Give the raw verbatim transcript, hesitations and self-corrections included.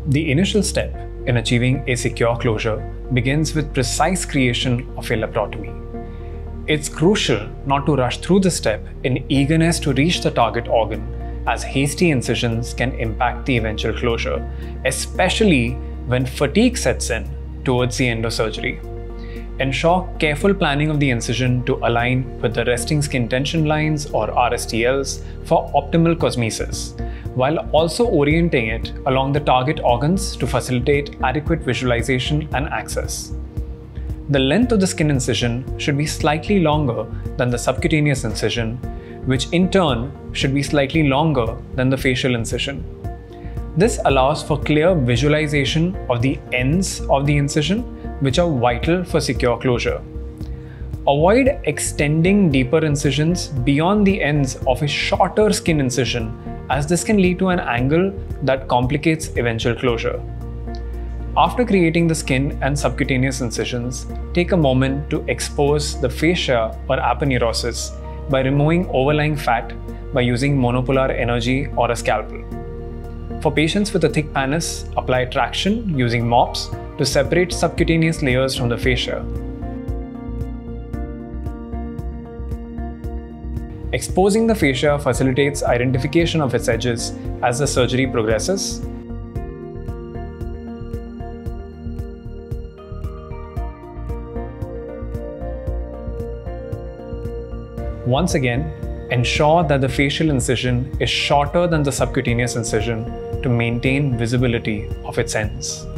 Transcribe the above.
The initial step in achieving a secure closure begins with precise creation of a laparotomy. It's crucial not to rush through the step in eagerness to reach the target organ, as hasty incisions can impact the eventual closure, especially when fatigue sets in towards the end of surgery. Ensure careful planning of the incision to align with the resting skin tension lines or R S T Ls for optimal cosmesis, while also orienting it along the target organs to facilitate adequate visualization and access. The length of the skin incision should be slightly longer than the subcutaneous incision, which in turn should be slightly longer than the facial incision. This allows for clear visualization of the ends of the incision, which are vital for secure closure. Avoid extending deeper incisions beyond the ends of a shorter skin incision, as this can lead to an angle that complicates eventual closure. After creating the skin and subcutaneous incisions, take a moment to expose the fascia or aponeurosis by removing overlying fat by using monopolar energy or a scalpel. For patients with a thick pannus, apply traction using mops to separate subcutaneous layers from the fascia. Exposing the fascia facilitates identification of its edges as the surgery progresses. Once again, ensure that the facial incision is shorter than the subcutaneous incision to maintain visibility of its ends.